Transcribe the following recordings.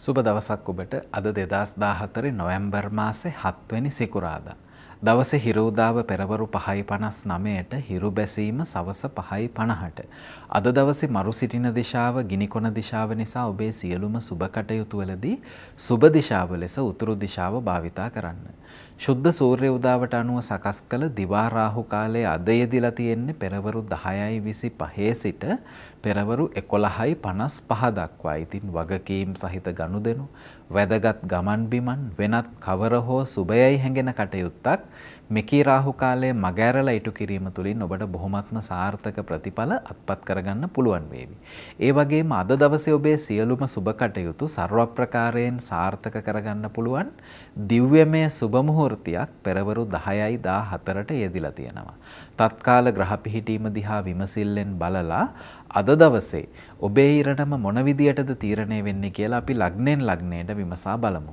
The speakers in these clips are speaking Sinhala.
සුබ දවසක් ඔබට. අද 2014 නොවැම්බර් මාසේ 7 වෙනි සිකුරාදා. දවසේ හිරු උදාව පෙරවරු 5:59ට හිරු බැසීම සවස 5:50ට. අද දවසේ මරු සිටින දිශාව ගිනිකොන දිශාව නිසා ඔබේ සියලුම සුබ කටයුතු වලදී සුබ දිශාව ලෙස උතුරු දිශාව භාවිතා කරන්න. ශුද්ධ සූර්ය උදාවට අනුව සකස් කළ දිවා රාහු කාලයේ අද යෙදিলা තියෙන්නේ පෙරවරු 10:25 සිට පෙරවරු 11:55 දක්වා. ඉතින් වගකීම් සහිත ගනුදෙනු, වැදගත් ගමන් බිමන්, වෙනත් කවර හෝ සුබයයි හැඟෙන කටයුත්තක් මෙකී රාහු කාලයේ මගහැරලා ඉටු කිරීම තුළින් ඔබට බොහොමත්ම සාර්ථක ප්‍රතිඵල අත්පත් කරගන්න පුළුවන් වේවි. ඒ වගේම අද දවසේ ඔබේ සියලුම සුබ කටයුතු ਸਰව ප්‍රකාරයෙන් සාර්ථක කරගන්න පුළුවන් දිව්‍යමය සුබ මුහුර්තයක් පෙරවරු 10:14ට යෙදිලා තියෙනවා. තත්කාල ග්‍රහ පිහිටීම දිහා විමසිල්ලෙන් බලලා අද දවසේ ඔබේ ඉරටම මොන විදියටද තීරණය වෙන්නේ කියලා අපි ලග්නෙන් ලග්නයට විමසා බලමු.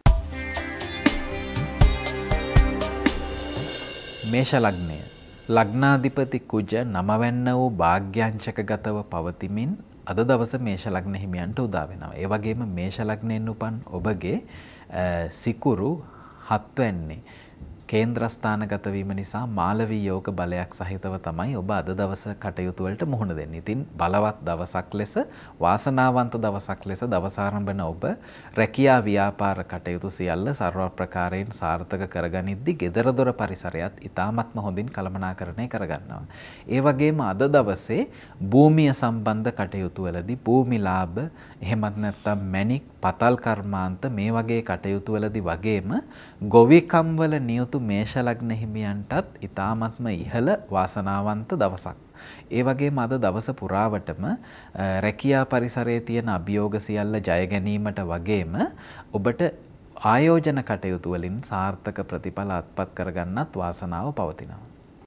මේෂ ලග්නය. ලග්නාධිපති කුජ 9 වැන්න වූ භාග්‍යාංශකගතව පවතිමින් අද දවස මේෂ ලග්න හිමියන්ට උදා වෙනවා. ඒ වගේම මේෂ ලග්නයෙන් උපන් ඔබගේ සිකුරු 7 වැන්නේ කේන්ද්‍රස්ථානගත වීම නිසා මාලවී යෝග බලයක් සහිතව තමයි ඔබ අද දවස කටයුතු වලට මුහුණ දෙන්නේ. ඉතින් බලවත් දවසක් ලෙස, වාසනාවන්ත දවසක් ලෙස දවස ආරම්භන ඔබ රැකියා ව්‍යාපාර කටයුතු සියල්ල ਸਰව ප්‍රකාරයෙන් සාර්ථක කරගනිද්දී gedara dora පරිසරයත් ඉතාමත්ම හොඳින් කළමනාකරණය කරගන්නවා. ඒ වගේම අද දවසේ භූමිය සම්බන්ධ කටයුතු වලදී භූමි ලාභ, එහෙමත් නැත්නම් මැණික්, පතල් කර්මාන්ත මේ වගේ කටයුතු වලදී වගේම ගොවිකම් වල නියුතු මේෂ ලග්න හිමියන්ටත් ඉතාමත්ම ඉහළ වාසනාවන්ත දවසක්. ඒ වගේම අද දවස පුරාවටම රැකියා පරිසරයේ තියෙන අභියෝග සියල්ල ජය ගැනීමට වගේම ඔබට ආයෝජන කටයුතු වලින් සාර්ථක ප්‍රතිඵල අත්පත් කරගන්නත් වාසනාව පවතිනවා.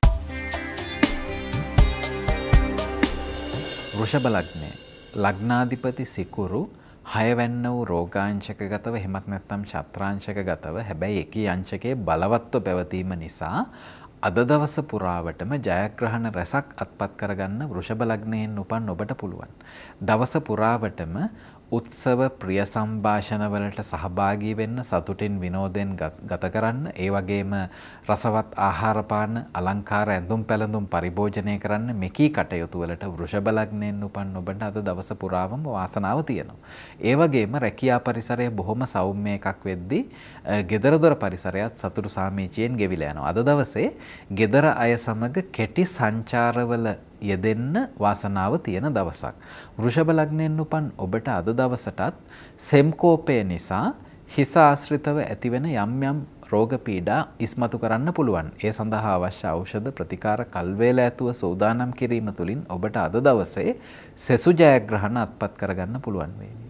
වෘෂභ ලග්නය. ලග්නාධිපති සිකුරු 6 වැන්න වූ රෝගාංශකගතව, එහෙමත් නැත්නම් ඡත්‍රාංශකගතව, හැබැයි එකී අංශකයේ බලවත්ව පැවතීම නිසා අද දවස පුරාවටම ජයග්‍රහණ රැසක් අත්පත් කරගන්න වෘෂභ ලග්නයෙන් උපන් ඔබට පුළුවන්. දවස පුරාවටම උත්සව, ප්‍රිය සංഭാෂණ වලට සහභාගී වෙන්න, සතුටින් විනෝදෙන් ගත කරන්න, ඒ වගේම රසවත් ආහාර පාන, අලංකාර ඇඳුම් පැළඳුම් පරිභෝජනය කරන්න මෙකී කටයුතු වලට වෘෂභ ලග්නයෙන් උපන් ඔබට අද දවස පුරාවම වාසනාව තියෙනවා. ඒ වගේම රැකියා පරිසරය බොහොම සෞම්‍ය එකක් වෙද්දී gedara dora පරිසරයත් සතුටු සාමීචියෙන් ගෙවිලා යනවා. අද දවසේ gedara අය සමග කෙටි සංචාරවල යෙදෙන්න වාසනාව තියෙන දවසක්. වෘෂභ ලග්නයෙන් උපන් ඔබට අද දවසටත් සෙම්කෝපය නිසා හිස ආශ්‍රිතව ඇතිවෙන යම් යම් රෝග පීඩා ඉස්මතු කරන්න පුළුවන්. ඒ සඳහා අවශ්‍ය ඖෂධ ප්‍රතිකාර කල්වේල ඇතුව සූදානම් කිරීම තුළින් ඔබට අද දවසේ සෙසු ජයග්‍රහණ අත්පත් කරගන්න පුළුවන් වේවි.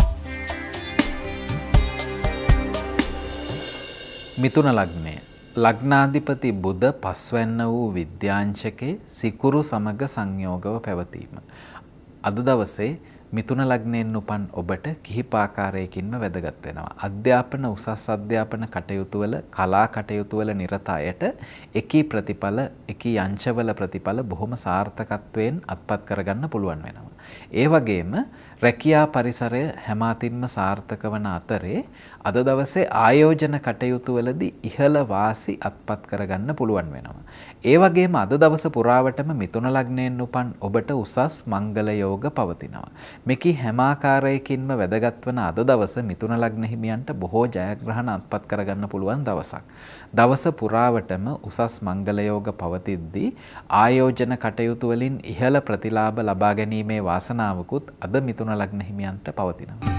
මිථුන ලග්නය. ලග්නාධිපති බුධ 5 වැන්න වූ විද්‍යාංශකේ සිකුරු සමග සංයෝගව පැවතීම. අද දවසේ මිථුන ලග්නයෙන් උපන් ඔබට කිහිප ආකාරයකින්ම වැදගත් වෙනවා. අධ්‍යාපන, උසස් අධ්‍යාපන කටයුතු වල, කලා කටයුතු වල නිරත අයට එකී ප්‍රතිඵල, එකී අංශවල ප්‍රතිඵල බොහොම සාර්ථකත්වයෙන් අත්පත් කරගන්න පුළුවන් වෙනවා. ඒ වගේම රැකියා පරිසරය හැම අතින්ම සාර්ථක වන අතරේ අද දවසේ ආයෝජන කටයුතු වලදී ඉහළ වාසි අත්පත් කරගන්න පුළුවන් වෙනවා. ඒ වගේම අද දවස පුරාවටම මිථුන ලග්නයෙන් උපන් ඔබට උසස් මංගල යෝග පවතිනවා. මේකී හැම ආකාරයකින්ම වැදගත් වන අද දවස මිථුන ලග්න හිමියන්ට බොහෝ ජයග්‍රහණ අත්පත් කරගන්න පුළුවන් දවසක්. දවස පුරාවටම උසස් මංගල යෝග පවතිද්දී ආයෝජන කටයුතු වලින් ඉහළ ප්‍රතිලාභ ලබා ගැනීමේ වාසනාවකුත් අද මිථුන ලග්න හිමියන්ට පවතිනවා.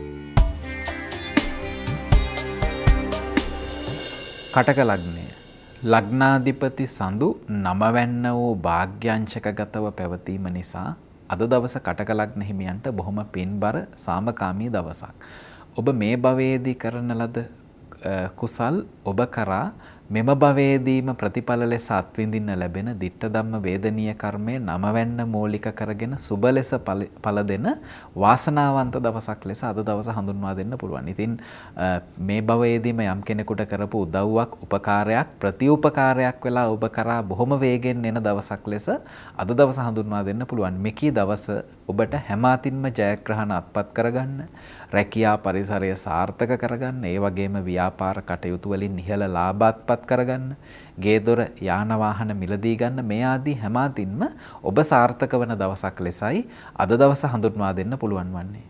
කටක ලග්නය. ලග්නාධිපති සඳු නමවැන්න වූ භාග්‍යංශකගතව පැවතීම නිසා අද දවස කටක ලග්න හිමියන්ට බොහොම පින්බර සාමකාමී දවසක්. ඔබ මේ භවයේදී කරන ලද කුසල් ඔබ කරා මෙම භවයේදීම ප්‍රතිඵල ලෙස අත්විඳින්න ලැබෙන ditta ධම්ම වේදනීය කර්මයේ නමවැන්න මූලික කරගෙන සුබ ලෙස ඵල දෙන වාසනාවන්ත දවසක් ලෙස අද දවස හඳුන්වා දෙන්න පුළුවන්. ඉතින් මේ භවයේදීම යම් කෙනෙකුට කරපු උදව්වක් උපකාරයක් ප්‍රතිඋපකාරයක් වෙලා ඔබ කරා බොහොම වේගෙන් එන දවසක් ලෙස අද දවස හඳුන්වා දෙන්න පුළුවන්. මෙකී දවස ඔබට හැම අතින්ම ජයග්‍රහණ අත්පත් කරගන්න, රැකියා පරිසරය සාර්ථක කරගන්න, ඒ වගේම ව්‍යාපාර කටයුතු වලින් ඉහළ ලාභ අත්පත් කරගන්න, ගේ දොර යාන වාහන මිලදී ගන්න, මේ ආදී හැම අතින්ම ඔබ සාර්ථක වන දවසක් ලෙසයි අද දවස හඳුන්වා දෙන්න පුළුවන් වන්නේ.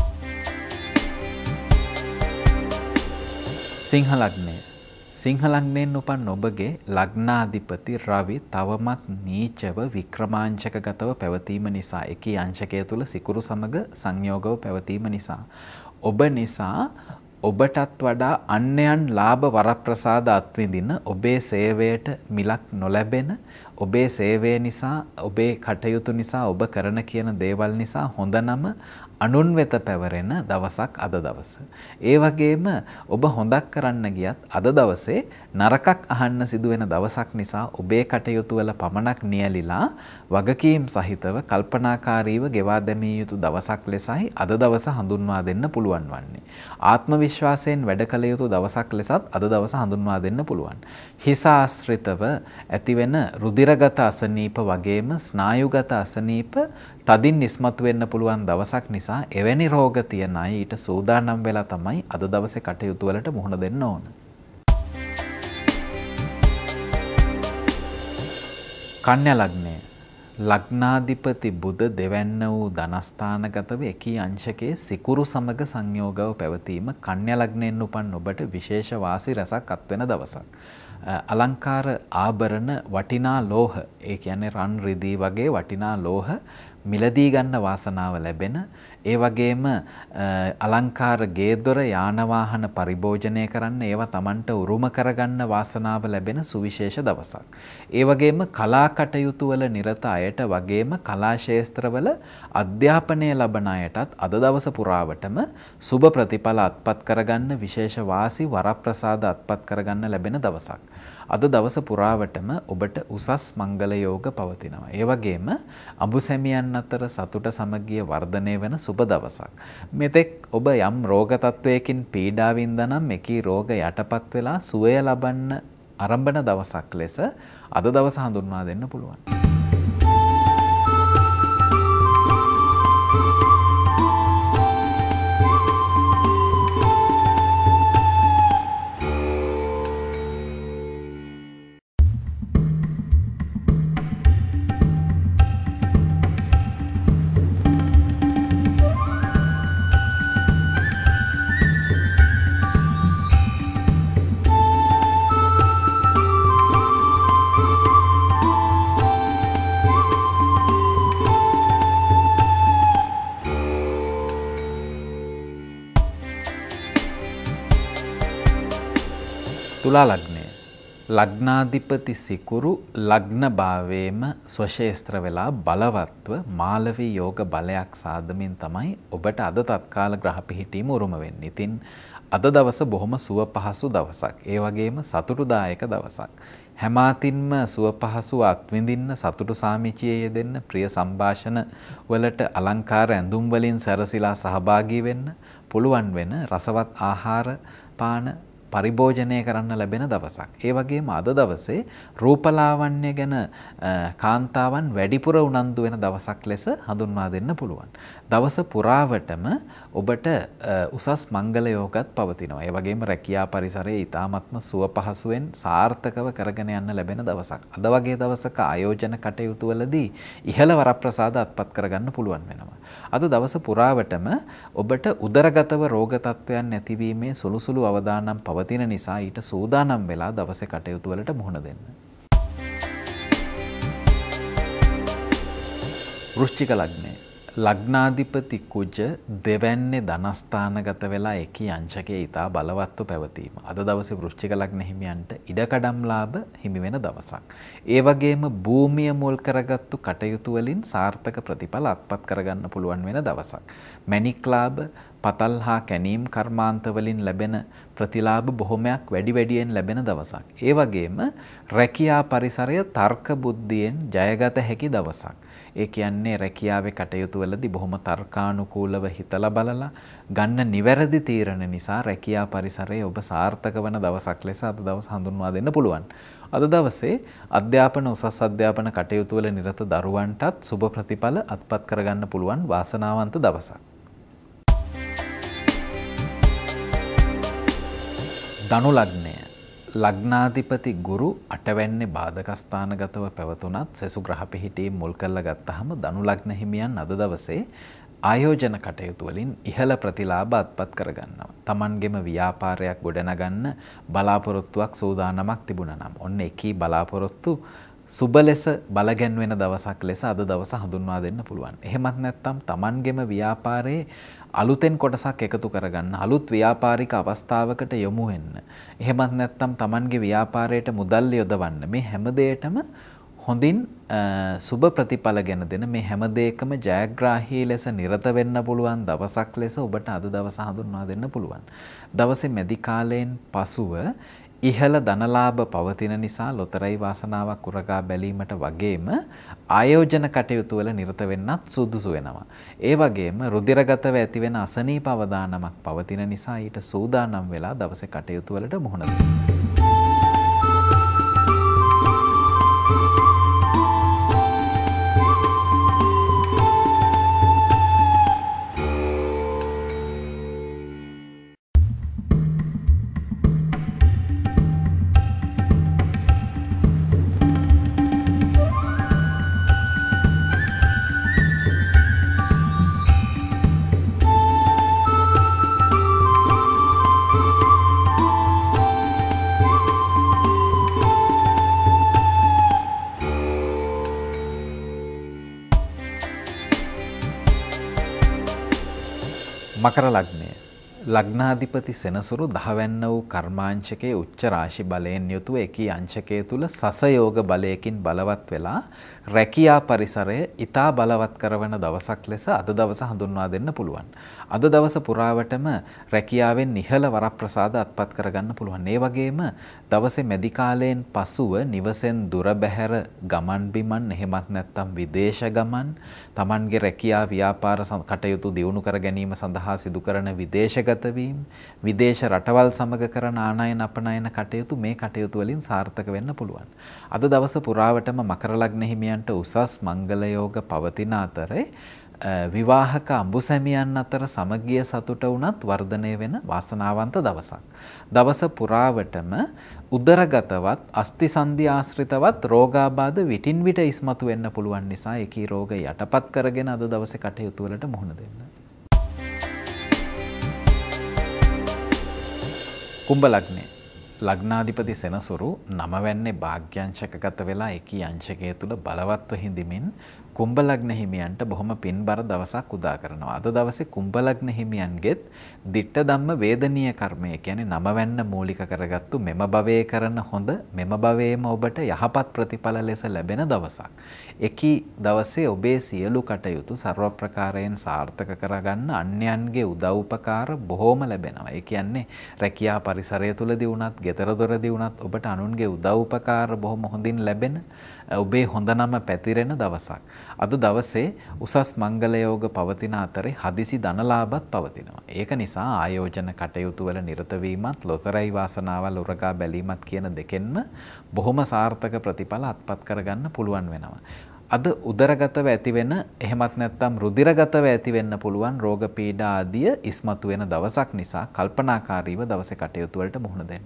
සිංහ ලග්නය. සිංහ ලග්නයෙන් උපන් ඔබගේ ලග්නාධිපති රවි තවමත් නීචව වික්‍රමාංශකගතව පැවතීම නිසා, එකී අංශකය තුල සිකුරු සමග සංයෝගව පැවතීම නිසා ඔබ නිසා ඔබටත් වඩා අන්‍යයන් ලාභ වරප්‍රසාද අත්විඳින, ඔබේ සේවයට මිලක් නොලැබෙන, ඔබේ සේවය නිසා, ඔබේ කටයුතු නිසා, ඔබ කරන කියන දේවල් නිසා හොඳ නම අනුන් වෙත පැවරෙන දවසක් අද දවස. ඒ වගේම ඔබ හොඳක් කරන්න ගියත් අද දවසේ නරකක් අහන්න සිදුවෙන දවසක් නිසා ඔබේ කටයුතු වල පමණක් නියැලිලා වගකීම් සහිතව කල්පනාකාරීව ගෙවා දැමිය යුතු දවසක් ලෙසයි අද දවස හඳුන්වා දෙන්න පුළුවන් වන්නේ. ආත්ම විශ්වාසයෙන් වැඩ කළ යුතු දවසක් ලෙසත් අද දවස හඳුන්වා දෙන්න පුළුවන්. හිස ආශ්‍රිතව ඇතිවෙන රුධිරගත අසනීප වගේම ස්නායුගත අසනීප තදින් ඉස්මතු වෙන්න පුළුවන් දවසක් නිසා එවැනි රෝග තියෙන අය ඊට සූදානම් වෙලා තමයි අද දවසේ කටයුතු වලට මුහුණ දෙන්න ඕන. කන්‍යා ලග්නය. ලග්නාධිපති බුධ දෙවැන්න වූ ධනස්ථානගතව එකී අංශකයේ සිකුරු සමග සංයෝගව පැවතීම කන්‍යා ලග්නයෙන් උපන් ඔබට විශේෂ වාසි රසක් අත්වෙන දවසක්. අලංකාර ආභරණ වටිනා ලෝහ, ඒ කියන්නේ රන් රිදී වගේ වටිනා ලෝහ මිලදී ගන්න වාසනාව ලැබෙන, ඒ වගේම අලංකාර ගේ දොර යාන වාහන පරිභෝජනය කරන්න, ඒවා Tamanට උරුම කරගන්න වාසනාව ලැබෙන සුවිශේෂ දවසක්. ඒ වගේම කලා කටයුතු වල නිරත අයට වගේම කලා ශාස්ත්‍රවල අධ්‍යාපනය ලබන අයටත් අද දවස පුරාවටම සුබ ප්‍රතිඵල අත්පත් කරගන්න, විශේෂ වාසි වරප්‍රසාද අත්පත් කරගන්න ලැබෙන දවසක්. අද දවස පුරාවටම ඔබට උසස් මංගල යෝග පවතිනවා. ඒ වගේම අඹුසැමියන් අතර සතුට සමගිය වර්ධනය වෙන සුබ දවසක්. මෙතෙක් ඔබ යම් රෝග තත්වයකින් පීඩා වින්දා නම් එකී රෝග යටපත් වෙලා සුවය ලබන්න ආරම්භන දවසක් ලෙස අද දවස හඳුන්වා දෙන්න පුළුවන්. තුලා ලග්නය. ලග්නාධිපති සිකුරු ලග්න භාවයේම ස්වශේස්ත්‍ර වෙලා බලවත්ව මාලවී යෝග බලයක් සාදමින් තමයි ඔබට අද තත්කාල ග්‍රහ පිහිටීම උරුම වෙන්නේ. ඉතින් අද දවස බොහොම සුව පහසු දවසක්. ඒ වගේම සතුටුදායක දවසක්. හැම අතින්ම සුව පහසු අත්විඳින්න, සතුටු සාමිචියේ යෙදෙන්න, ප්‍රිය සංഭാෂණ වලට අලංකාර ඇඳුම් වලින් සැරසිලා සහභාගී වෙන්න පුළුවන් වෙන රසවත් ආහාර පාන පරිභෝජනය කරන්න ලැබෙන දවසක්. ඒ වගේම අද දවසේ රූපලාවන්‍ය ගැන කාන්තාවන් වැඩිපුර උනන්දු වෙන දවසක් ලෙස හඳුන්වා දෙන්න පුළුවන්. දවස පුරාවටම ඔබට උසස් මංගල යෝගත් පවතිනවා. ඒ වගේම රැකියා පරිසරයේ ඊ타ත්ම සුව පහසුවෙන් සාර්ථකව කරගෙන යන්න ලැබෙන දවසක්. අද වගේ දවසක ආයෝජන කටයුතු වලදී ඉහළ වරප්‍රසාද අත්පත් කරගන්න පුළුවන් වෙනවා. අද දවස පුරාවටම ඔබට උදරගතව රෝග තත්ත්වයන් නැතිවීමේ සුළුසුළු අවදානම් පවතින නිසා ඊට සූදානම් වෙලා දවසේ කටයුතු වලට මුහුණ දෙන්න. වෘශ්චික ලග්නය. ලග්නාධිපති කුජ දෙවැන්නේ ධනස්ථානගත වෙලා එකී අංශකයේ ඊතා බලවත්ව පැවතීම. අද දවසේ වෘශ්චික ලග්න හිමියන්ට ඉඩකඩම් ලාභ හිමි වෙන දවසක්. ඒ වගේම භූමිය මුල් කරගත්තු කටයුතු වලින් සාර්ථක ප්‍රතිඵල අත්පත් කරගන්න පුළුවන් වෙන දවසක්. මැණික් ලාභ, පතල් හා කැනීම් කර්මාන්ත වලින් ලැබෙන ප්‍රතිලාභ බොහොමයක් වැඩි වැඩියෙන් ලැබෙන දවසක්. ඒ වගේම රැකියා පරිසරය තර්ක බුද්ධියෙන් ජයගත හැකි දවසක්. ඒ කියන්නේ රැකියාවේ කටයුතු වලදී බොහොම තර්කානුකූලව හිතලා බලලා ගන්න නිවැරදි තීරණ නිසා රැකියා පරිසරයේ ඔබ සාර්ථක වන දවසක් ලෙස අද දවස හඳුන්වා දෙන්න පුළුවන්. අද දවසේ අධ්‍යාපන උසස් අධ්‍යාපන කටයුතු වල නිරත දරුවන්ටත් සුබ ප්‍රතිඵල අත්පත් කරගන්න පුළුවන් වාසනාවන්ත දවසක්. ධනු ලග්නය. ලග්නාධිපති ගුරු අටවැන්නේ බාධකස්ථානගතව පැවතුනත් සෙසු ග්‍රහ පිහිටීම් මුල් කරලා ගත්තාම ධනු ලග්න හිමියන් අද දවසේ ආයෝජන කටයුතු වලින් ඉහළ ප්‍රතිලාභ අත්පත් කරගන්නවා. Tamanගෙම ව්‍යාපාරයක් ගොඩනගන්න බලාපොරොත්තුවක් සූදානමක් තිබුණා නම් ඔන්න එකී බලාපොරොත්තු සුබ ලෙස බලගැන්වෙන දවසක් ලෙස අද දවස හඳුන්වා දෙන්න පුළුවන්. එහෙමත් නැත්නම් Tamanගෙම ව්‍යාපාරයේ අලුතෙන් කොටසක් එකතු කරගන්න අලුත් ව්‍යාපාරික අවස්ථාවකට යොමු වෙන්න. එහෙමත් නැත්නම් Tamanගේ ව්‍යාපාරයට මුදල් යොදවන්න. මේ හැම දෙයකම හොඳින් සුබ ප්‍රතිඵල ගෙන දෙන මේ හැම දෙයකම ජයග්‍රාහී ලෙස නිරත වෙන්න පුළුවන් දවසක් ලෙස ඔබට අද දවස හඳුන්වා දෙන්න පුළුවන්. දවසේ මැදි කාලයෙන් පසුව ඉහළ ධනලාභ පවතින නිසා ලොතරැයි වාසනාවක් උරගා බැලීමට වගේම ආයෝජන කටයුතු වල නිරත වෙන්නත් සුදුසු වෙනවා. ඒ වගේම රුධිරගතව ඇතිවෙන අසනීප අවදානමක් පවතින නිසා ඊට සූදානම් වෙලා දවසේ කටයුතු වලට මුහුණ දෙන්න. මකර ලග්නය. ලග්නාධිපති සෙනසුරු 10 වැන්න වූ කර්මාංශකයේ උච්ච රාශි බලයෙන් යුතුව එකී අංශකයේ තුල සසයෝග බලයකින් බලවත් වෙලා රැකියා පරිසරය ඊටා බලවත් කරවන දවසක් ලෙස අද දවස හඳුන්වා දෙන්න පුළුවන්. අද දවස පුරාවටම රැකියාවෙන් ඉහළ වරප්‍රසාද අත්පත් කරගන්න පුළුවන්. ඒ වගේම දවසේ මැදි කාලයෙන් පසුව නිවසෙන් දුර බැහැර ගමන් බිමන් එහෙමත් නැත්නම් විදේශ ගමන් Tamanගේ රැකියා ව්‍යාපාර කටයුතු දියුණු කර ගැනීම සඳහා සිදු කරන විදේශගත වීම විදේශ රටවල් සමග කරන ආනයන අපනයන කටයුතු මේ කටයුතු වලින් සාර්ථක වෙන්න පුළුවන්. අද දවස පුරාවටම මකර ලග්න හිමියන්ට උසස් මංගල යෝග පවතින අතරේ විවාහක අඹුසැමියන් අතර සමගිය සතුට වුණත් වර්ධනය වෙන වාසනාවන්ත දවසක්. දවස පුරාවටම උදරගතවත් අස්ථි සංධි ආශ්‍රිතවත් රෝගාබාධ විටින් විට ඉස්මතු වෙන්න පුළුවන් නිසා ඒකී රෝග යටපත් කරගෙන අද දවසේ කටයුතු වලට මුහුණ දෙන්න. කුම්භ ලග්නය. ලග්නාධිපති සෙනසුරු 9 වැන්නේ භාග්‍යංශකගත වෙලා එකී අංශකයේ තුල බලවත්ව හිඳමින් කුම්භ ලග්න හිමියන්ට බොහොම පින්බර දවසක් උදා කරනවා. අද දවසේ කුම්භ ලග්න හිමියන්ගෙත් ditta ධම්ම වේදනීය කර්මය කියන්නේ 9 වැන්න මූලික කරගත්තු මෙම භවයේ කරන හොඳ මෙම භවයේම ඔබට යහපත් ප්‍රතිඵල ලෙස ලැබෙන දවසක්. එකී දවසේ ඔබේ සියලු කටයුතු ਸਰව ප්‍රකාරයෙන් සාර්ථක කරගන්න අන්‍යයන්ගේ උදව් උපකාර බොහෝම ලැබෙනවා. ඒ කියන්නේ රැකියා පරිසරය තුලදී වුණත්, ගෙදර දොරදී වුණත් ඔබට අනුන්ගේ උදව් උපකාර බොහොම හොඳින් ලැබෙන ඔබේ හොඳ නම පැතිරෙන දවසක්. අද දවසේ උසස් මංගල යෝග පවතින අතරේ හදිසි ධනලාභත් පවතිනවා. ඒක නිසා ආයෝජන කටයුතු වල නිරත වීමත් ලොතරැයි වාසනාවල් උරගා බැලීමත් කියන දෙකෙන්ම බොහොම සාර්ථක ප්‍රතිඵල අත්පත් කරගන්න පුළුවන් වෙනවා. අද උදරගතව ඇතිවෙන එහෙමත් නැත්නම් රුධිරගතව ඇති වෙන්න පුළුවන් රෝග පීඩා ආදිය ඉස්මතු වෙන දවසක් නිසා කල්පනාකාරීව දවසේ කටයුතු වලට මුහුණ දෙන්න.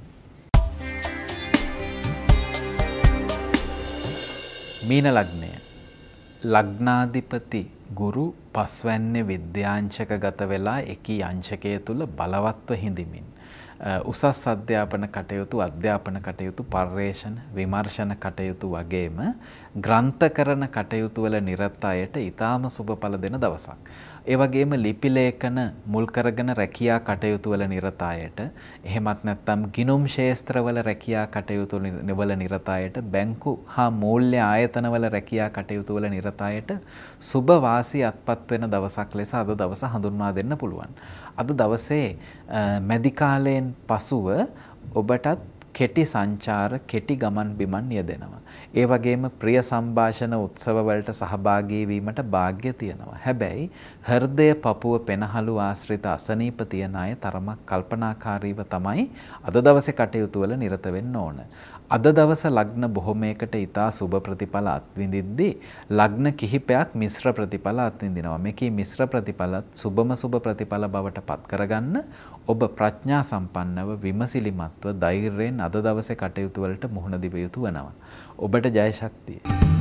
මීන ලග්නය. ලග්නාධිපති ගුරු පස්වැන්නේ විද්‍යාංශකගත වෙලා එකී අංශකයේ තුල බලවත්ව හිඳමින් උසස් අධ්‍යාපන කටයුතු පර්යේෂණ විමර්ශන කටයුතු වගේම ග්‍රන්ථකරණ කටයුතු වල නිරත අයට ඊටාම සුබඵල දෙන දවසක්. ඒ වගේම ලිපි ලේඛන මුල් කරගෙන රැකියා කටයුතු වල නිරත අයට, එහෙමත් නැත්නම් ගිණුම් ශාස්ත්‍රවල රැකියා කටයුතු වල නිරත අයට, බැංකු හා මූල්‍ය ආයතන වල රැකියා කටයුතු වල නිරත අයට සුබ වාසි අත්පත් වෙන දවසක් ලෙස අද දවස හඳුන්වා දෙන්න පුළුවන්. අද දවසේ මැදි කාලයෙන් පසුව ඔබටත් කෙටි සංචාර කෙටි ගමන් බිමන් යෙදෙනවා. ඒ වගේම ප්‍රිය සංഭാෂණ උත්සව වලට සහභාගී වීමට වාග්ය තියෙනවා. හැබැයි හෘදය පපුව පෙනහළු ආශ්‍රිත අසනීප තියන අය තරමක් කල්පනාකාරීව තමයි අද දවසේ කටයුතු වල නිරත වෙන්න ඕන. අද දවස ලග්න බොහොමයකට ඊටා සුබ ප්‍රතිඵල අත්විඳිද්දී ලග්න කිහිපයක් මිශ්‍ර ප්‍රතිඵල අත්විඳිනවා. මේකේ මිශ්‍ර ප්‍රතිඵලත් සුබම සුබ ප්‍රතිඵල බවට පත් කරගන්න ඔබ ප්‍රඥා සම්පන්නව විමසිලිමත්ව ධෛර්යයෙන් අද දවසේ කටයුතු වලට මුහුණ දිව යුතු වෙනවා. ඔබට ජය ශක්තිය.